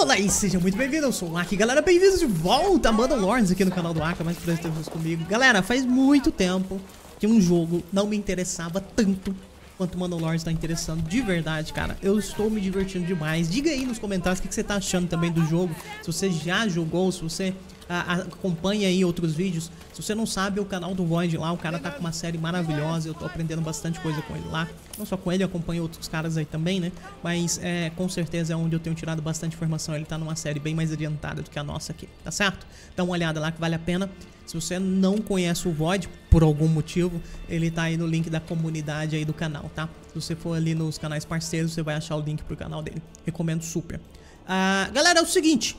Olá e seja muito bem-vindo, eu sou o Aki, galera, bem-vindos de volta a Modern Lords aqui no canal do Aki, mais por ter comigo. Galera, faz muito tempo que um jogo não me interessava tanto quanto Modern Lords tá interessando, de verdade, cara. Eu estou me divertindo demais. Diga aí nos comentários o que você tá achando também do jogo, se você já jogou, se você acompanha aí outros vídeos. Se você não sabe, o canal do Void lá, o cara tá com uma série maravilhosa, eu tô aprendendo bastante coisa com ele lá. Não só com ele, eu acompanho outros caras aí também, né? Mas com certeza é onde eu tenho tirado bastante informação. Ele tá numa série bem mais adiantada do que a nossa aqui, tá certo? Dá uma olhada lá que vale a pena. Se você não conhece o Void, por algum motivo, ele tá aí no link da comunidade aí do canal, tá? Se você for ali nos canais parceiros, você vai achar o link pro canal dele. Recomendo super. Galera, é o seguinte.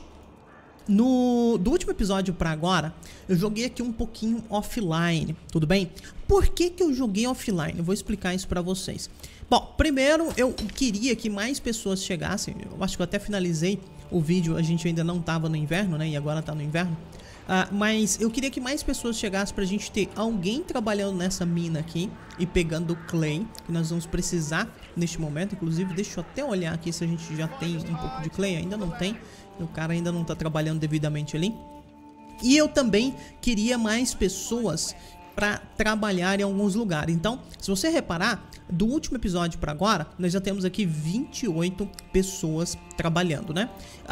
Do último episódio pra agora, eu joguei aqui um pouquinho offline, tudo bem? Por que que eu joguei offline? Eu vou explicar isso pra vocês. Bom, primeiro eu queria que mais pessoas chegassem. Eu acho que eu até finalizei o vídeo, a gente ainda não tava no inverno, né? E agora tá no inverno. Mas eu queria que mais pessoas chegassem pra gente ter alguém trabalhando nessa mina aqui e pegando clay, que nós vamos precisar neste momento. Inclusive, deixa eu até olhar aqui se a gente já tem um pouco de clay. Ainda não tem. O cara ainda não tá trabalhando devidamente ali. E eu também queria mais pessoas para trabalhar em alguns lugares. Então, se você reparar, do último episódio para agora, nós já temos aqui 28 pessoas trabalhando, né?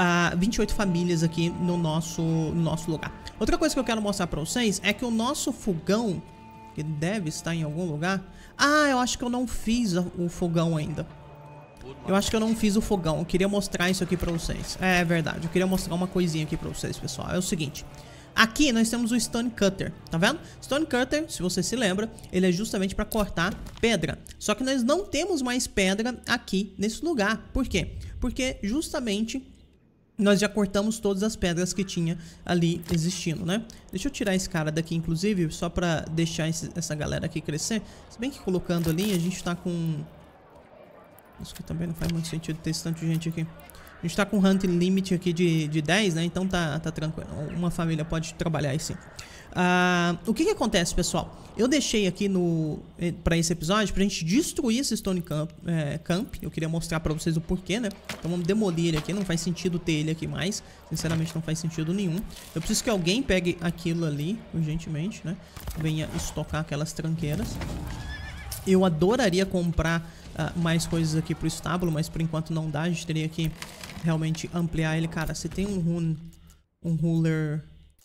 28 famílias aqui no nosso lugar. Outra coisa que eu quero mostrar para vocês é que o nosso fogão, que deve estar em algum lugar... eu acho que eu não fiz o fogão ainda. Eu acho que eu não fiz o fogão. Eu queria mostrar isso aqui pra vocês. É verdade, eu queria mostrar uma coisinha aqui pra vocês, pessoal. É o seguinte. Aqui nós temos o Stone Cutter, tá vendo? Stone Cutter, se você se lembra, ele é justamente pra cortar pedra. Só que nós não temos mais pedra aqui nesse lugar. Por quê? Porque justamente nós já cortamos todas as pedras que tinha ali existindo, né? Deixa eu tirar esse cara daqui, inclusive, só pra deixar essa galera aqui crescer. Se bem que colocando ali, a gente tá com... Isso que também não faz muito sentido ter esse tanto de gente aqui. A gente tá com hunting limit aqui de 10, né? Então tá tranquilo. Uma família pode trabalhar aí sim. O que acontece, pessoal? Eu deixei aqui pra esse episódio pra gente destruir esse Stone Camp. Eu queria mostrar pra vocês o porquê, né? Então vamos demolir ele aqui. Não faz sentido ter ele aqui mais. Sinceramente não faz sentido nenhum. Eu preciso que alguém pegue aquilo ali, urgentemente, né? Venha estocar aquelas tranqueiras. Eu adoraria comprar mais coisas aqui pro estábulo, mas por enquanto não dá. A gente teria que realmente ampliar ele. Cara, você tem um ruler...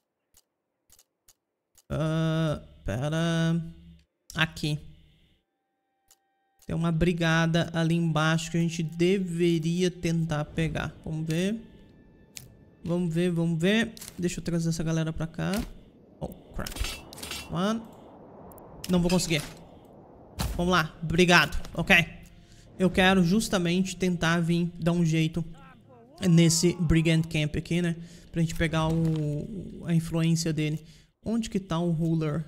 pera... Aqui. Tem uma brigada ali embaixo que a gente deveria tentar pegar. Vamos ver. Vamos ver. Deixa eu trazer essa galera pra cá. Oh, crap. One. Não vou conseguir. Vamos lá, obrigado, ok. Eu quero justamente tentar vir dar um jeito nesse Brigand Camp aqui, né? Pra gente pegar a influência dele. Onde que tá o ruler?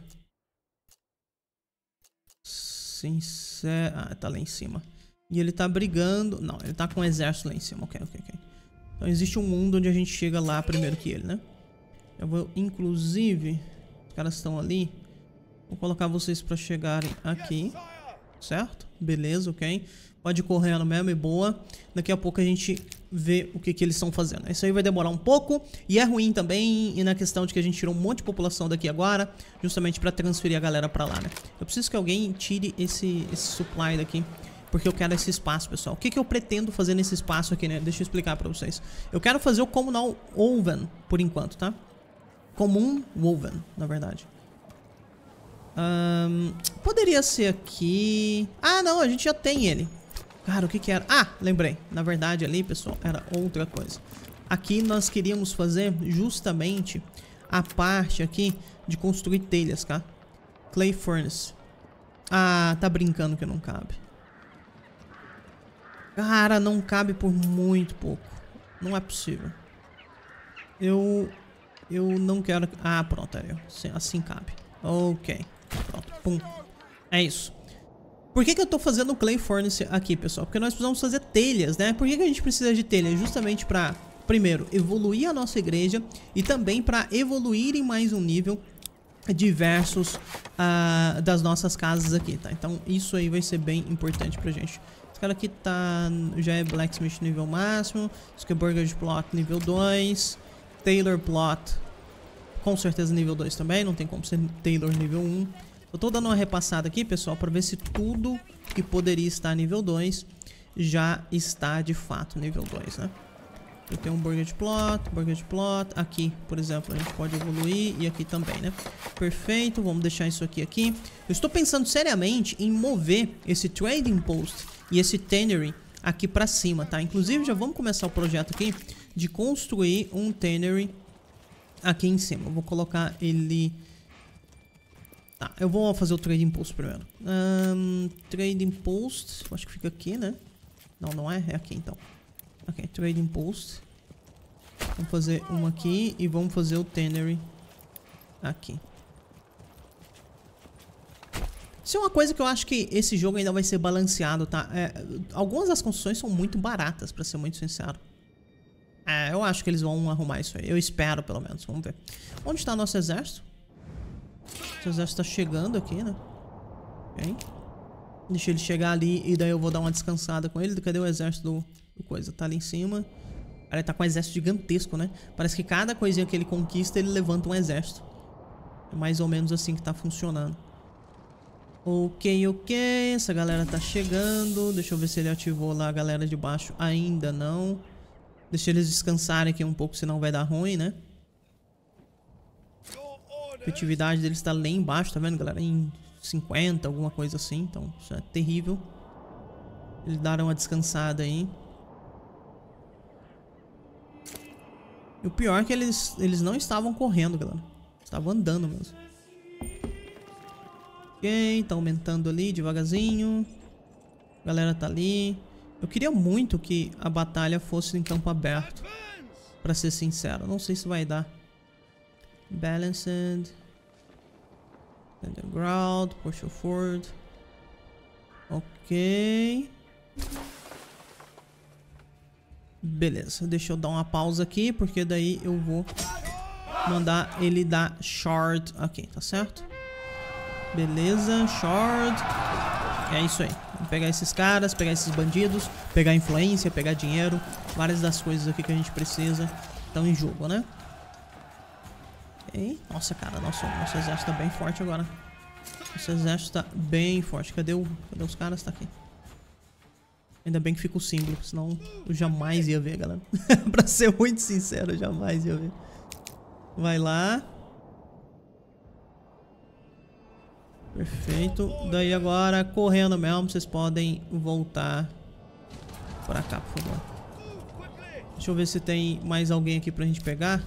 Sincero... tá lá em cima. E ele tá brigando... Não, ele tá com um exército lá em cima, ok. Então existe um mundo onde a gente chega lá primeiro que ele, né? Eu vou, inclusive... Os caras estão ali. Vou colocar vocês pra chegarem aqui. Certo? Beleza, ok. Pode ir correndo mesmo e boa. Daqui a pouco a gente vê o que eles estão fazendo. Isso aí vai demorar um pouco. E é ruim também. E na questão de que a gente tirou um monte de população daqui agora. Justamente pra transferir a galera pra lá, né? Eu preciso que alguém tire esse supply daqui. Porque eu quero esse espaço, pessoal. O que eu pretendo fazer nesse espaço aqui, né? Deixa eu explicar pra vocês. Eu quero fazer o Communal Oven, por enquanto, tá? Comum Woven, na verdade. Poderia ser aqui... não, a gente já tem ele. Cara, o que era? Lembrei. Na verdade ali, pessoal, era outra coisa. Aqui nós queríamos fazer justamente a parte aqui de construir telhas, tá? Clay Furnace. Tá brincando que não cabe. Cara, não cabe por muito pouco. Não é possível. Eu não quero... pronto, assim cabe. Ok. Pronto, pum. É isso. Por que eu tô fazendo o Clay Furnace aqui, pessoal? Porque nós precisamos fazer telhas, né? Por que a gente precisa de telhas? Justamente pra, primeiro, evoluir a nossa igreja e também pra evoluir em mais um nível diversos das nossas casas aqui, tá? Então isso aí vai ser bem importante pra gente. Esse cara aqui tá... já é Blacksmith nível máximo. Burger Plot nível 2. Tailor Plot com certeza nível 2 também. Não tem como ser Tailor nível 1. Eu tô dando uma repassada aqui, pessoal, pra ver se tudo que poderia estar nível 2 já está de fato nível 2, né? Eu tenho um Burger Plot. Aqui, por exemplo, a gente pode evoluir. E aqui também, né? Perfeito, vamos deixar isso aqui. Eu estou pensando seriamente em mover esse Trading Post e esse Tannery aqui pra cima, tá? Inclusive, já vamos começar o projeto aqui de construir um Tannery aqui em cima. Eu vou colocar ele... Tá, eu vou fazer o Trading Post primeiro. Trading Post, acho que fica aqui, né? Não, não é? É aqui, então. Ok, Trading Post. Vamos fazer um aqui e vamos fazer o Tannery aqui. Isso é uma coisa que eu acho que esse jogo ainda vai ser balanceado, tá? Algumas das construções são muito baratas, pra ser muito sincero. Eu acho que eles vão arrumar isso aí. Eu espero, pelo menos. Vamos ver. Onde está nosso exército? O exército tá chegando aqui, né? Ok. Deixa ele chegar ali e daí eu vou dar uma descansada com ele. Cadê o exército do coisa? Tá ali em cima. Ele tá com um exército gigantesco, né? Parece que cada coisinha que ele conquista, ele levanta um exército. É mais ou menos assim que tá funcionando. Ok. Essa galera tá chegando. Deixa eu ver se ele ativou lá a galera de baixo. Ainda não. Deixa eles descansarem aqui um pouco, senão vai dar ruim, né? A efetividade deles tá lá embaixo, tá vendo, galera? Em 50, alguma coisa assim. Então, isso é terrível. Eles deram uma descansada aí. E o pior é que eles não estavam correndo, galera. Estavam andando mesmo. Ok, tá aumentando ali devagarzinho. A galera tá ali. Eu queria muito que a batalha fosse em campo aberto. Pra ser sincero, não sei se vai dar. Balanced. Underground. Push forward. Ok. Beleza, deixa eu dar uma pausa aqui, porque daí eu vou mandar ele dar shard. Ok, tá certo? Beleza, shard. É isso aí. Vamos pegar esses caras, pegar esses bandidos, pegar influência, pegar dinheiro. Várias das coisas aqui que a gente precisa estão em jogo, né? Ok. Nossa, cara, nosso exército tá bem forte agora. Nosso exército tá bem forte. Cadê os caras? Tá aqui. Ainda bem que fica o símbolo, senão eu jamais ia ver, galera. Pra ser muito sincero, eu jamais ia ver. Vai lá. Perfeito. Daí agora, correndo mesmo, vocês podem voltar pra cá, por favor. Deixa eu ver se tem mais alguém aqui pra gente pegar.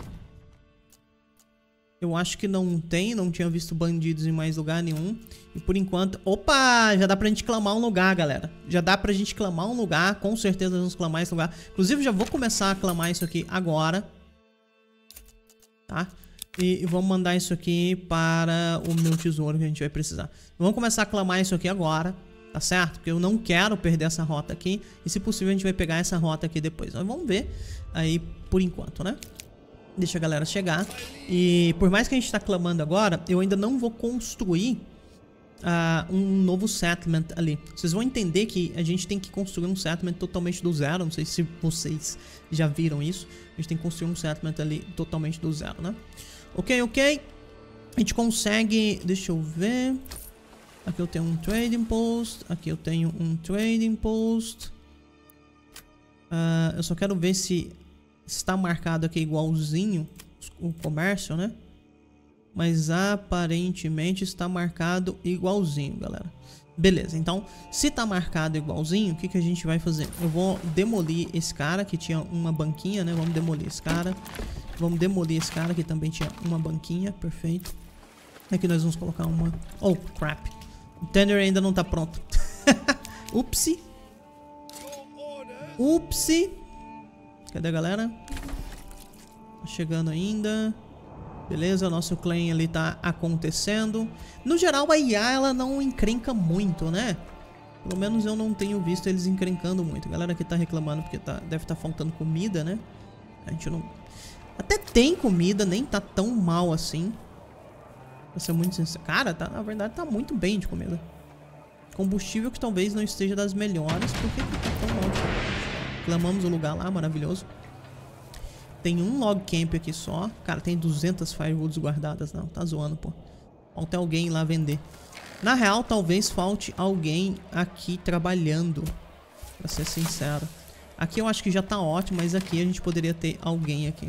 Eu acho que não tem, não tinha visto bandidos em mais lugar nenhum. E por enquanto... Opa! Já dá pra gente clamar um lugar, galera. Já dá pra gente clamar um lugar. Com certeza vamos clamar esse lugar. Inclusive, já vou começar a clamar isso aqui agora. Tá? E vamos mandar isso aqui para o meu tesouro que a gente vai precisar. Vamos começar a clamar isso aqui agora. Tá certo? Porque eu não quero perder essa rota aqui. E se possível, a gente vai pegar essa rota aqui depois. Mas vamos ver aí por enquanto, né? Deixa a galera chegar. E por mais que a gente tá clamando agora, eu ainda não vou construir um novo settlement ali. Vocês vão entender que a gente tem que construir um settlement totalmente do zero. Não sei se vocês já viram isso. A gente tem que construir um settlement ali totalmente do zero, né? Ok. A gente consegue... Deixa eu ver. Aqui eu tenho um trading post. Aqui eu tenho um trading post. Eu só quero ver se... está marcado aqui igualzinho o comércio, né? Mas aparentemente está marcado igualzinho, galera. Beleza, então se tá marcado igualzinho, o que a gente vai fazer? Eu vou demolir esse cara que tinha uma banquinha, né? Vamos demolir esse cara. Vamos demolir esse cara que também tinha uma banquinha, perfeito. Aqui nós vamos colocar uma... Oh, crap. O tender ainda não tá pronto. Upsi. Upsi. Cadê a galera? Tá chegando ainda. Beleza, nosso claim ali tá acontecendo. No geral, a IA, ela não encrenca muito, né? Pelo menos eu não tenho visto eles encrencando muito. A galera aqui tá reclamando porque deve tá faltando comida, né? A gente não... Até tem comida, nem tá tão mal assim. Pra ser muito sincero. Cara, na verdade tá muito bem de comida. Combustível que talvez não esteja das melhores. Por que tá tão ótimo? Clamamos o lugar lá, maravilhoso. Tem um log camp aqui só. Cara, tem 200 firewoods guardadas. Não, tá zoando, pô. Falta alguém lá vender. Na real, talvez falte alguém aqui trabalhando. Pra ser sincero. Aqui eu acho que já tá ótimo, mas aqui a gente poderia ter alguém aqui.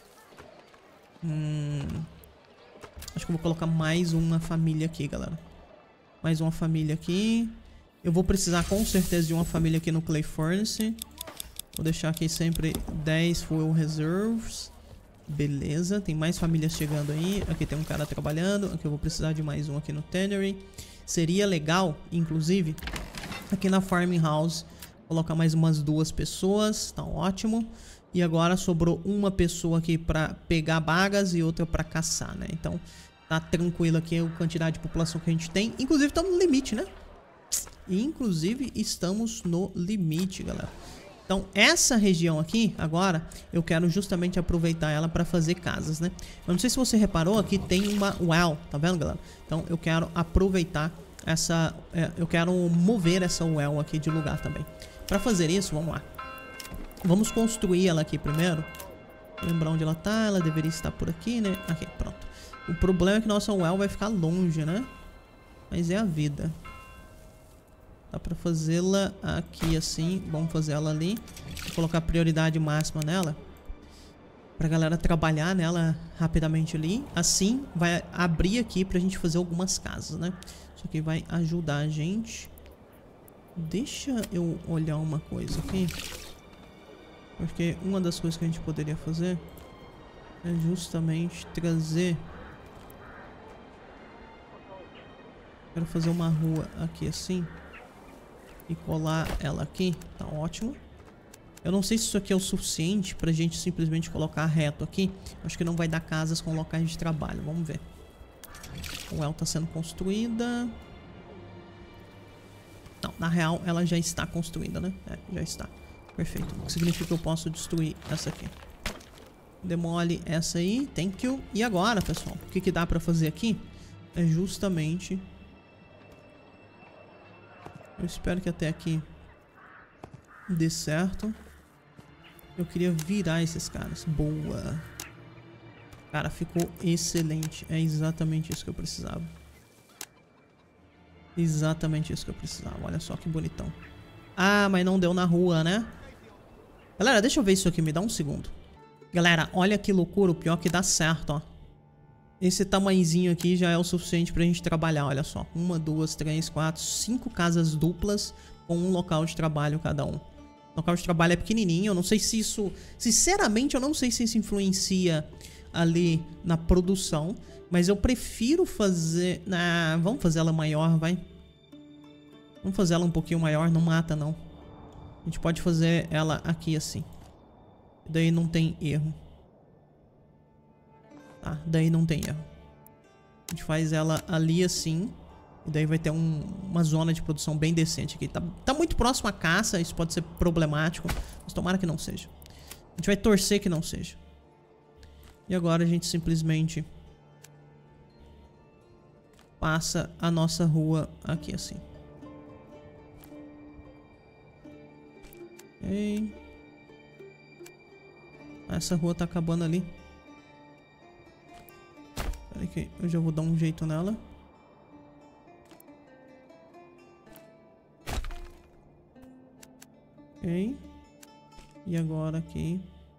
Acho que eu vou colocar mais uma família aqui, galera. Mais uma família aqui. Eu vou precisar com certeza de uma família aqui no Clay Furnace. Vou deixar aqui sempre 10 fuel reserves. Beleza, tem mais famílias chegando aí. Aqui tem um cara trabalhando. Aqui eu vou precisar de mais um aqui no Tannery. Seria legal, inclusive, aqui na Farming House, colocar mais umas 2 pessoas. Tá ótimo. E agora sobrou uma pessoa aqui pra pegar bagas e outra pra caçar, né? Então tá tranquilo aqui a quantidade de população que a gente tem. Inclusive estamos no limite, né? Inclusive estamos no limite, galera. Então essa região aqui, agora, eu quero justamente aproveitar ela pra fazer casas, né? Eu não sei se você reparou, aqui tem uma well, tá vendo, galera? Então eu quero aproveitar essa... eu quero mover essa well aqui de lugar também. Pra fazer isso, vamos lá. Vamos construir ela aqui primeiro. Lembrar onde ela tá. Ela deveria estar por aqui, né? Aqui, pronto. O problema é que nossa well vai ficar longe, né? Mas é a vida. Dá pra fazê-la aqui assim. Vamos fazer ela ali. Vou colocar prioridade máxima nela. Pra galera trabalhar nela rapidamente ali. Assim vai abrir aqui pra gente fazer algumas casas, né? Isso aqui vai ajudar a gente. Deixa eu olhar uma coisa aqui. Porque uma das coisas que a gente poderia fazer é justamente trazer... Quero fazer uma rua aqui assim e colar ela aqui. Tá ótimo. Eu não sei se isso aqui é o suficiente pra gente simplesmente colocar reto aqui. Acho que não vai dar casas com locais de trabalho. Vamos ver. O well tá sendo construída. Não, na real ela já está construída, né? É, já está. Perfeito. O que significa que eu posso destruir essa aqui. Demole essa aí. Thank you. E agora, pessoal, o que dá pra fazer aqui é justamente... Eu espero que até aqui dê certo. Eu queria virar esses caras. Boa. Cara, ficou excelente. É exatamente isso que eu precisava. Exatamente isso que eu precisava. Olha só que bonitão. Ah, mas não deu na rua, né? Galera, deixa eu ver isso aqui. Me dá um segundo. Galera, olha que loucura. O pior é que dá certo, ó. Esse tamanhozinho aqui já é o suficiente pra gente trabalhar. Olha só. 1, 2, 3, 4, 5 casas duplas com um local de trabalho cada um. O local de trabalho é pequenininho. Eu não sei se isso... Sinceramente, eu não sei se isso influencia ali na produção. Mas eu prefiro fazer... Ah, vamos fazer ela maior, vai. Vamos fazer ela um pouquinho maior. Não mata, não. A gente pode fazer ela aqui assim. Daí não tem erro. Tá, daí não tem erro. A gente faz ela ali assim. E daí vai ter uma zona de produção bem decente aqui. Tá muito próximo à caça. Isso pode ser problemático. Mas tomara que não seja. A gente vai torcer que não seja. E agora a gente simplesmente passa a nossa rua aqui assim. Ok. Essa rua tá acabando ali. Peraí que eu já vou dar um jeito nela. Ok. E agora aqui.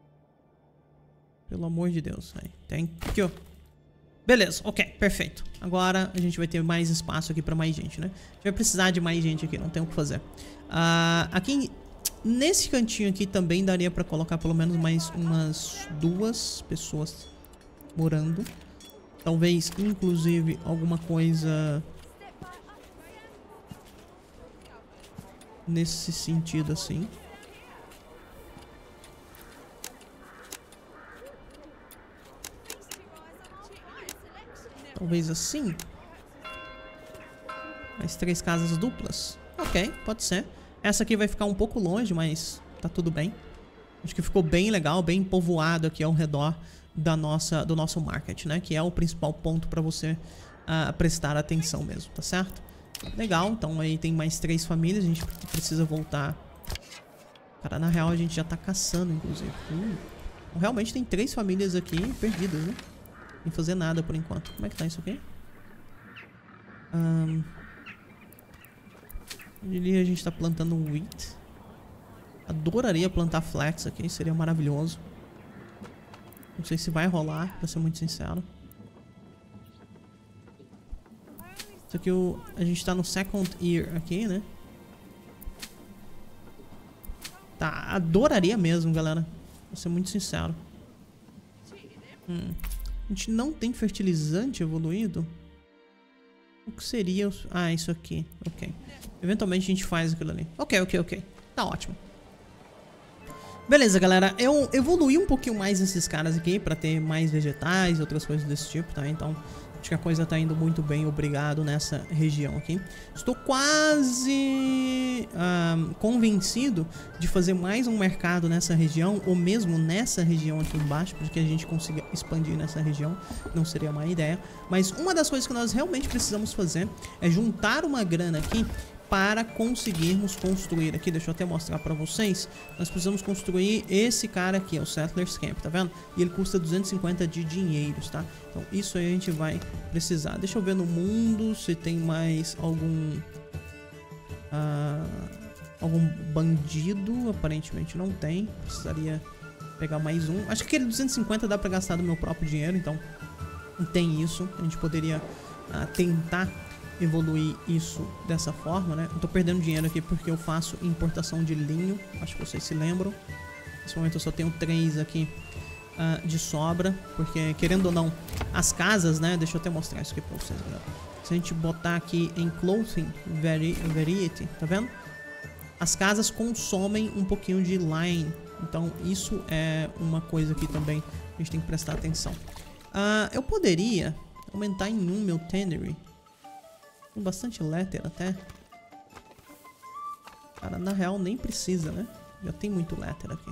Pelo amor de Deus. Aí. Thank you. Beleza, ok, perfeito. Agora a gente vai ter mais espaço aqui pra mais gente, né? A gente vai precisar de mais gente aqui, não tem o que fazer. Aqui, nesse cantinho aqui também daria pra colocar pelo menos mais umas 2 pessoas morando. Talvez, inclusive, alguma coisa nesse sentido assim. Talvez assim. Mais 3 casas duplas. Ok, pode ser. Essa aqui vai ficar um pouco longe, mas tá tudo bem. Acho que ficou bem legal, bem povoado aqui ao redor do nosso market, né? Que é o principal ponto para você prestar atenção mesmo, tá certo? Legal, então aí tem mais 3 famílias. A gente precisa voltar. Cara, na real a gente já tá caçando, inclusive. Realmente tem 3 famílias aqui perdidas, né? Sem fazer nada por enquanto. Como é que tá isso aqui? Ali a gente tá plantando wheat. Adoraria plantar flax aqui, seria maravilhoso. Não sei se vai rolar, pra ser muito sincero. Isso aqui a gente tá no second year aqui, né? Tá, adoraria mesmo, galera. Vou ser muito sincero. A gente não tem fertilizante evoluído? O que seria? Ah, isso aqui. Ok. Eventualmente a gente faz aquilo ali. Ok. Tá ótimo. Beleza, galera. Eu evoluí um pouquinho mais esses caras aqui pra ter mais vegetais e outras coisas desse tipo, tá? Então, acho que a coisa tá indo muito bem, obrigado, nessa região aqui. Estou quase convencido de fazer mais um mercado nessa região, ou mesmo nessa região aqui embaixo, para que a gente consiga expandir nessa região. Não seria má ideia. Mas uma das coisas que nós realmente precisamos fazer é juntar uma grana aqui para conseguirmos construir aqui, deixa eu até mostrar para vocês. Nós precisamos construir esse cara aqui, o Settlers Camp, tá vendo? E ele custa 250 de dinheiros, tá? Então isso aí a gente vai precisar. Deixa eu ver no mundo se tem mais algum bandido. Aparentemente não tem. Precisaria pegar mais um. Acho que aquele 250 dá para gastar do meu próprio dinheiro, então tem isso. A gente poderia tentar evoluir isso dessa forma, né? Eu tô perdendo dinheiro aqui porque eu faço importação de linho. Acho que vocês se lembram. Nesse momento eu só tenho 3 aqui de sobra. Porque, querendo ou não, as casas, né? Deixa eu até mostrar isso aqui pra vocês, galera. Se a gente botar aqui em Clothing Variety, tá vendo? As casas consomem um pouquinho de line. Então isso é uma coisa que também a gente tem que prestar atenção. Eu poderia aumentar em 1 meu tannery. Tem bastante letter até. Cara, na real nem precisa, né? Já tem muito letter aqui.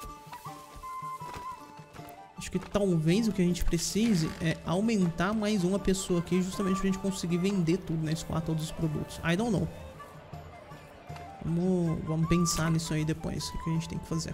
Acho que talvez o que a gente precise é aumentar mais uma pessoa aqui, justamente pra gente conseguir vender tudo na Squad, todos os produtos. I don't know. Vamos pensar nisso aí depois, o que a gente tem que fazer.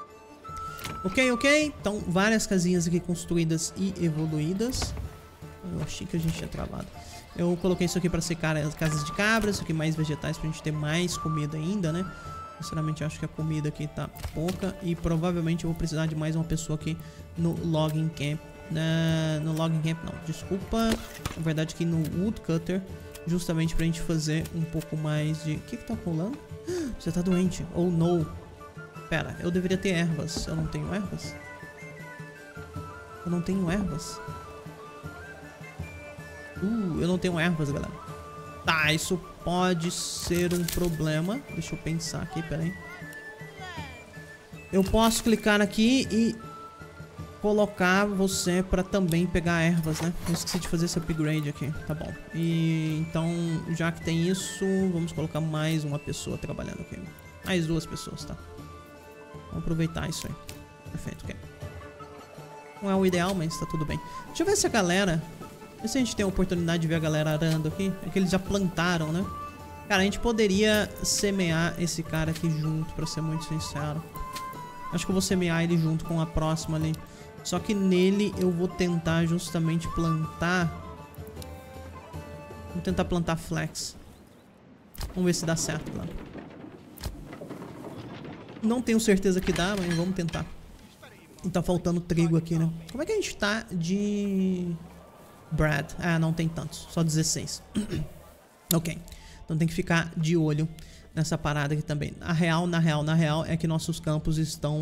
Ok. Então, várias casinhas aqui construídas e evoluídas. Eu achei que a gente tinha travado. Eu coloquei isso aqui pra secar as casas de cabras, isso aqui mais vegetais pra gente ter mais comida ainda, né? Sinceramente, eu acho que a comida aqui tá pouca e provavelmente eu vou precisar de mais uma pessoa aqui no logging camp. No logging camp não, desculpa. Na verdade aqui no woodcutter, justamente pra gente fazer um pouco mais de... O que tá rolando? Você tá doente. Oh, no. Pera, eu deveria ter ervas. Eu não tenho ervas? Eu não tenho ervas. Eu não tenho ervas, galera. Tá, isso pode ser um problema. Deixa eu pensar aqui, peraí. Eu posso clicar aqui e colocar você pra também pegar ervas, né? Eu esqueci de fazer esse upgrade aqui, tá bom. E então, já que tem isso, vamos colocar mais uma pessoa trabalhando aqui. Mais 2 pessoas, tá? Vamos aproveitar isso aí. Perfeito, ok. Não é o ideal, mas tá tudo bem. Deixa eu ver se a galera... Vê se a gente tem a oportunidade de ver a galera arando aqui. É que eles já plantaram, né? Cara, a gente poderia semear esse cara aqui junto, pra ser muito sincero. Acho que eu vou semear ele junto com a próxima ali. Só que nele eu vou tentar justamente plantar... Vou tentar plantar flax. Vamos ver se dá certo, galera. Não tenho certeza que dá, mas vamos tentar. E tá faltando trigo aqui, né? Como é que a gente tá de... Brad? Ah, não tem tantos. Só 16. Ok. Então tem que ficar de olho nessa parada aqui também. Na real é que nossos campos estão...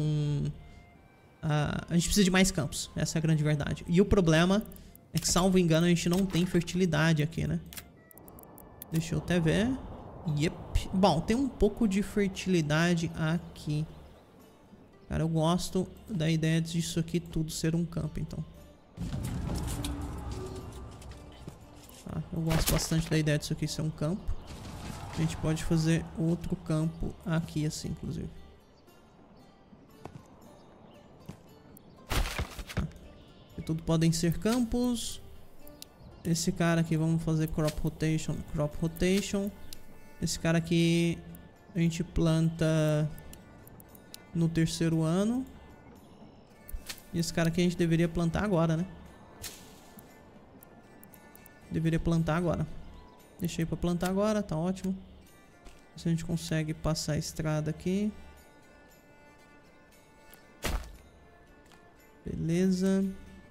a gente precisa de mais campos. Essa é a grande verdade. E o problema é que, salvo engano, a gente não tem fertilidade aqui, né? Deixa eu até ver. Yep. Bom, tem um pouco de fertilidade aqui. Cara, eu gosto da ideia disso aqui tudo ser um campo, então. Eu gosto bastante da ideia disso aqui ser um campo. A gente pode fazer outro campo aqui assim, inclusive. E tudo podem ser campos. Esse cara aqui, vamos fazer crop rotation. Crop rotation. Esse cara aqui a gente planta no 3º ano. E esse cara aqui a gente deveria plantar agora, né? Deveria plantar agora. Deixei pra plantar agora, tá ótimo. Se a gente consegue passar a estrada aqui. Beleza.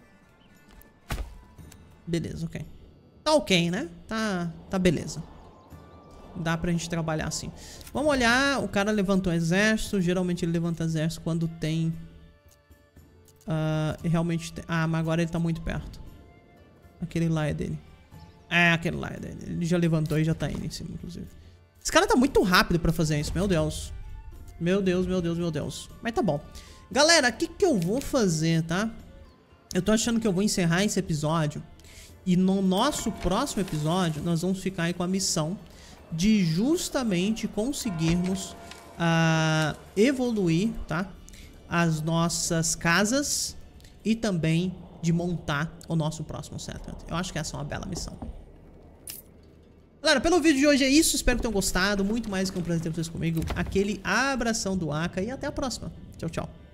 Beleza, ok. Tá ok, né? Tá beleza. Dá pra gente trabalhar assim. Vamos olhar. O cara levantou exército. Geralmente ele levanta exército quando tem... realmente tem... Ah, mas agora ele tá muito perto. Aquele lá é dele. É, aquele lá é dele. Ele já levantou e já tá indo em cima, inclusive. Esse cara tá muito rápido pra fazer isso. Meu Deus. Meu Deus, meu Deus, meu Deus. Mas tá bom. Galera, o que eu vou fazer, tá? Eu tô achando que eu vou encerrar esse episódio. E no nosso próximo episódio, nós vamos ficar aí com a missão de justamente conseguirmos evoluir, tá? As nossas casas e também de montar o nosso próximo settlement. Eu acho que essa é uma bela missão. Galera, pelo vídeo de hoje é isso. Espero que tenham gostado. Muito mais que um prazer ter vocês comigo. Aquele abração do Aka e até a próxima. Tchau, tchau.